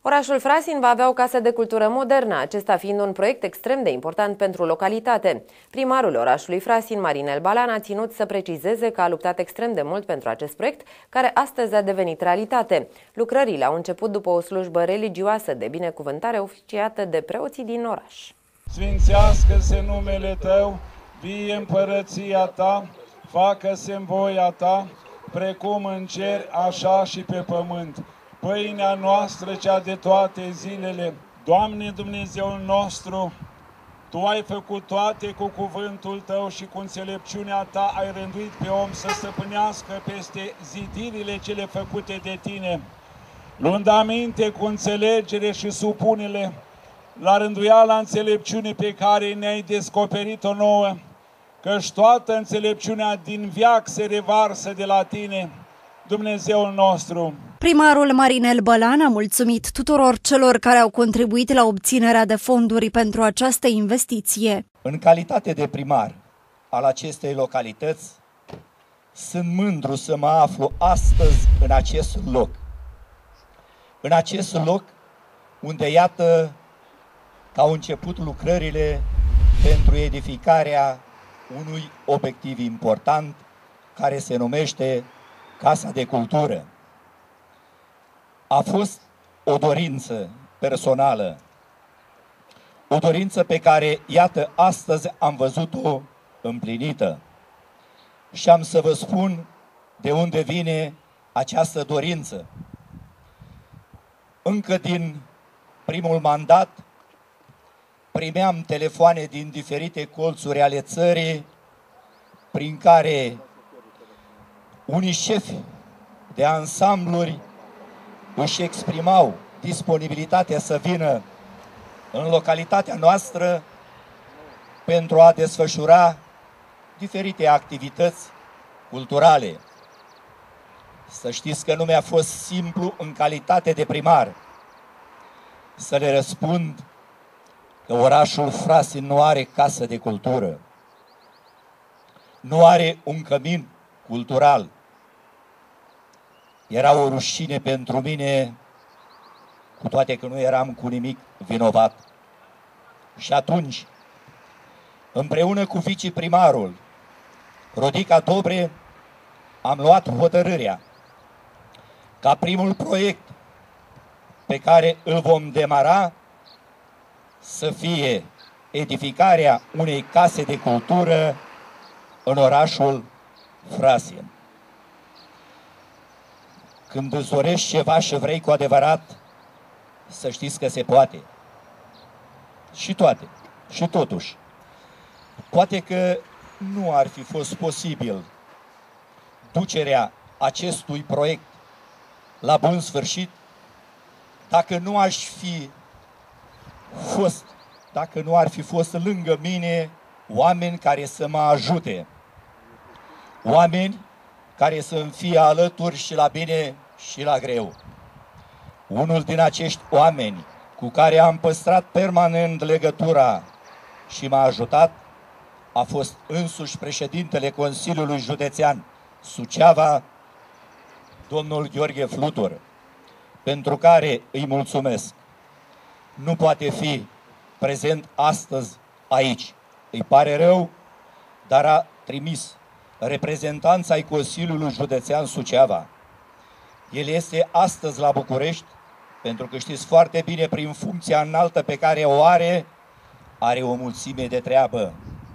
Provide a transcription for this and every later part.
Orașul Frasin va avea o casă de cultură modernă, acesta fiind un proiect extrem de important pentru localitate. Primarul orașului Frasin, Marinel Balan, a ținut să precizeze că a luptat extrem de mult pentru acest proiect, care astăzi a devenit realitate. Lucrările au început după o slujbă religioasă de binecuvântare oficiată de preoții din oraș. Sfințească-se numele Tău, vie împărăția Ta, facă-se în voia Ta, precum în cer, așa și pe pământ. Pâinea noastră, cea de toate zilele, Doamne Dumnezeul nostru, Tu ai făcut toate cu cuvântul Tău și cu înțelepciunea Ta ai rânduit pe om să stăpânească peste zidirile cele făcute de Tine, luând aminte cu înțelegere și supunele la rânduiala înțelepciunii pe care ne-ai descoperit-o nouă, căci toată înțelepciunea din veac se revarsă de la Tine, Dumnezeul nostru. Primarul Marinel Balan a mulțumit tuturor celor care au contribuit la obținerea de fonduri pentru această investiție. În calitate de primar al acestei localități, sunt mândru să mă aflu astăzi în acest loc. În acest loc unde, iată, că au început lucrările pentru edificarea unui obiectiv important care se numește Casa de Cultură. A fost o dorință personală, o dorință pe care, iată, astăzi am văzut-o împlinită. Și am să vă spun de unde vine această dorință. Încă din primul mandat primeam telefoane din diferite colțuri ale țării prin care unii șefi de ansambluri își exprimau disponibilitatea să vină în localitatea noastră pentru a desfășura diferite activități culturale. Să știți că nu mi-a fost simplu în calitate de primar să le răspund că orașul Frasin nu are casă de cultură, nu are un cămin cultural. Era o rușine pentru mine, cu toate că nu eram cu nimic vinovat. Și atunci, împreună cu viceprimarul Rodica Dobre, am luat hotărârea ca primul proiect pe care îl vom demara să fie edificarea unei case de cultură în orașul Frasin. Când îți dorești ceva și vrei cu adevărat, să știți că se poate. Și toate. Și totuși, poate că nu ar fi fost posibil ducerea acestui proiect la bun sfârșit dacă nu ar fi fost lângă mine oameni care să mă ajute, oameni care să-mi fie alături și la bine și la greu. Unul din acești oameni cu care am păstrat permanent legătura și m-a ajutat a fost însuși președintele Consiliului Județean Suceava, domnul Gheorghe Flutur, pentru care îi mulțumesc. Nu poate fi prezent astăzi aici. Îi pare rău, dar a trimis reprezentanța ai Consiliului Județean Suceava. El este astăzi la București, pentru că știți foarte bine, prin funcția înaltă pe care o are o mulțime de treabă.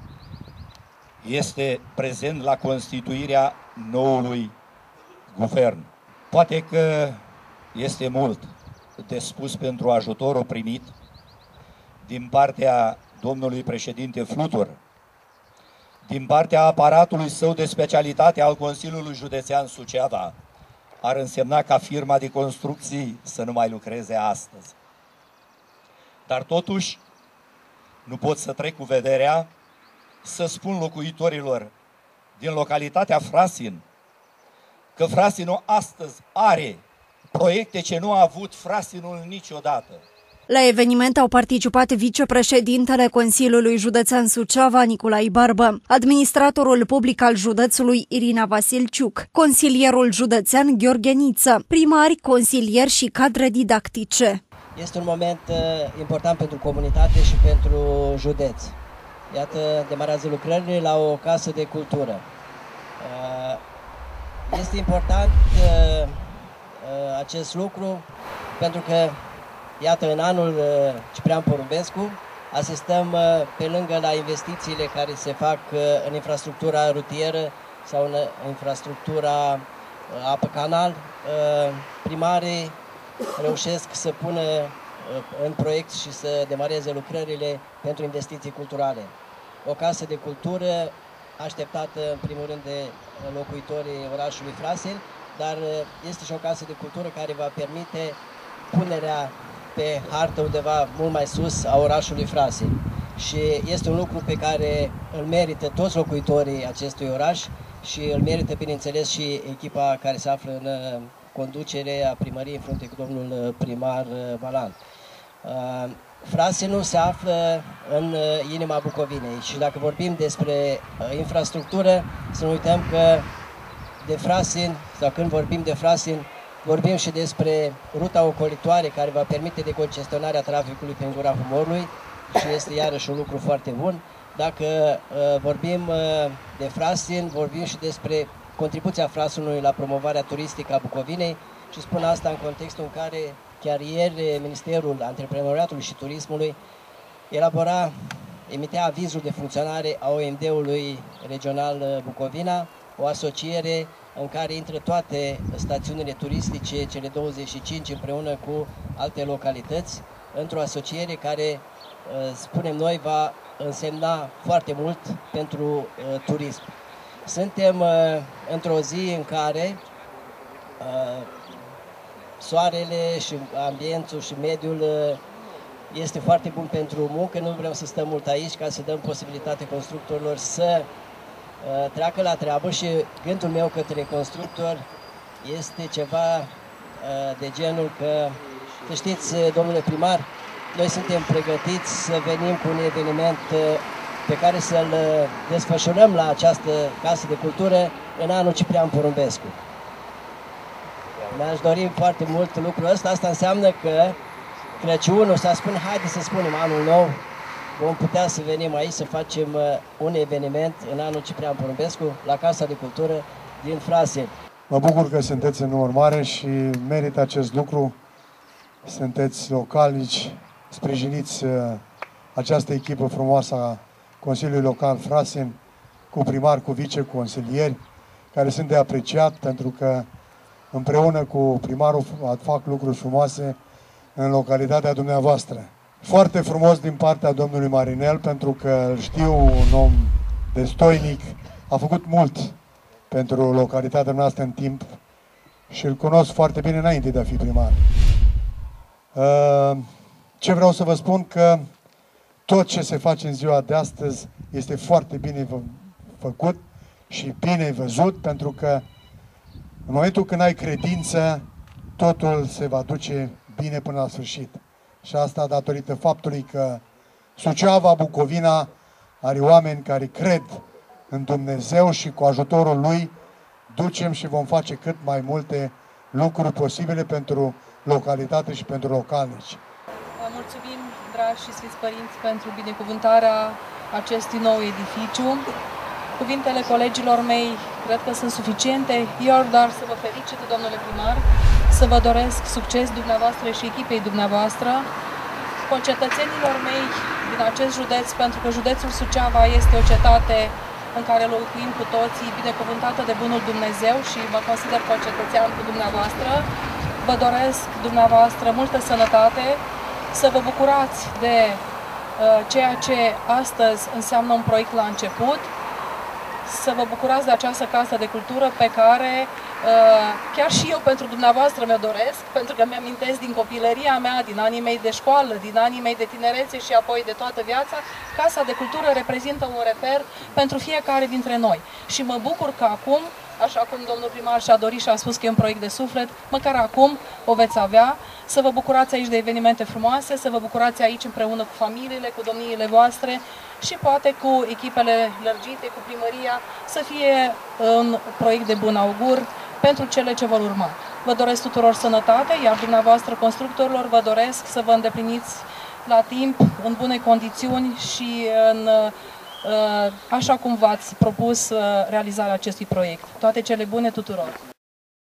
Este prezent la constituirea noului guvern. Poate că este mult de spus pentru ajutorul primit din partea domnului președinte Flutur, din partea aparatului său de specialitate al Consiliului Județean Suceava. Ar însemna ca firma de construcții să nu mai lucreze astăzi. Dar totuși, nu pot să trec cu vederea să spun locuitorilor din localitatea Frasin că Frasinul astăzi are proiecte ce nu a avut Frasinul niciodată. La eveniment au participat vicepreședintele Consiliului Județean Suceava, Nicolae Barbă, administratorul public al județului Irina Vasilciuc, consilierul județean Gheorghe Niță, primari, consilieri și cadre didactice. Este un moment important pentru comunitate și pentru județ. Iată, demarează lucrările la o casă de cultură. Este important acest lucru pentru că, iată, în anul Ciprian Porumbescu asistăm pe lângă la investițiile care se fac în infrastructura rutieră sau în infrastructura apă-canal, primarii reușesc să pună în proiect și să demareze lucrările pentru investiții culturale. O casă de cultură așteptată în primul rând de locuitorii orașului Frasin, dar este și o casă de cultură care va permite punerea pe hartă undeva mult mai sus a orașului Frasin. Și este un lucru pe care îl merită toți locuitorii acestui oraș și îl merită, bineînțeles, și echipa care se află în conducere a primăriei în frunte cu domnul primar Balan. Frasinul se află în inima Bucovinei și dacă vorbim despre infrastructură, să nu uităm că de Frasin, sau când vorbim de Frasin, vorbim și despre ruta ocolitoare care va permite decongestionarea traficului prin Gura Humorului și este iarăși un lucru foarte bun. Dacă vorbim de Frasin, vorbim și despre contribuția Frasinului la promovarea turistică a Bucovinei și spun asta în contextul în care chiar ieri Ministerul Antreprenoriatului și Turismului emitea avizul de funcționare a OMD-ului regional Bucovina, o asociere în care intră toate stațiunile turistice, cele 25 împreună cu alte localități, într-o asociere care, spunem noi, va însemna foarte mult pentru turism. Suntem într-o zi în care soarele și ambientul și mediul este foarte bun pentru muncă. Nu vrem să stăm mult aici ca să dăm posibilitate constructorilor să treacă la treabă și gândul meu către constructor este ceva de genul că, să știți, domnule primar, noi suntem pregătiți să venim cu un eveniment pe care să-l desfășurăm la această casă de cultură în anul Ciprian Porumbescu. Mi-aș dori foarte mult lucrul ăsta. Asta înseamnă că Crăciunul, să spun, haide să spunem anul nou, vom putea să venim aici să facem un eveniment în anul Ciprian Porumbescu la Casa de Cultură din Frasin. Mă bucur că sunteți în număr mare și merită acest lucru. Sunteți localnici, sprijiniți această echipă frumoasă a Consiliului Local Frasin, cu primar, cu viceconsilieri, care sunt de apreciat pentru că împreună cu primarul fac lucruri frumoase în localitatea dumneavoastră. Foarte frumos din partea domnului Marinel, pentru că îl știu un om destoinic, a făcut mult pentru localitatea noastră în timp și îl cunosc foarte bine înainte de a fi primar. Ce vreau să vă spun că tot ce se face în ziua de astăzi este foarte bine făcut și bine văzut, pentru că în momentul când ai credință, totul se va duce bine până la sfârșit. Și asta datorită faptului că Suceava, Bucovina, are oameni care cred în Dumnezeu și cu ajutorul Lui ducem și vom face cât mai multe lucruri posibile pentru localitate și pentru localnici. Mulțumim, dragi și sfinți părinți, pentru binecuvântarea acestui nou edificiu. Cuvintele colegilor mei cred că sunt suficiente. Eu doar să vă felicit, domnule primar, să vă doresc succes dumneavoastră și echipei dumneavoastră, concetățenilor mei din acest județ, pentru că județul Suceava este o cetate în care locuim cu toții, binecuvântată de bunul Dumnezeu și mă consider concetățean cu dumneavoastră. Vă doresc dumneavoastră multă sănătate, să vă bucurați de ceea ce astăzi înseamnă un proiect la început, să vă bucurați de această casă de cultură pe care chiar și eu pentru dumneavoastră mi-o doresc, pentru că mi-amintesc din copilăria mea, din anii mei de școală, din anii mei de tinerețe și apoi de toată viața. Casa de cultură reprezintă un reper pentru fiecare dintre noi și mă bucur că acum, așa cum domnul primar și-a dorit și a spus că e un proiect de suflet, măcar acum o veți avea, să vă bucurați aici de evenimente frumoase, să vă bucurați aici împreună cu familiile, cu domniile voastre și poate cu echipele lărgite, cu primăria, să fie un proiect de bun augur pentru cele ce vor urma. Vă doresc tuturor sănătate, iar dumneavoastră, constructorilor, vă doresc să vă îndepliniți la timp, în bune condiții și așa cum v-ați propus realizarea acestui proiect. Toate cele bune tuturor!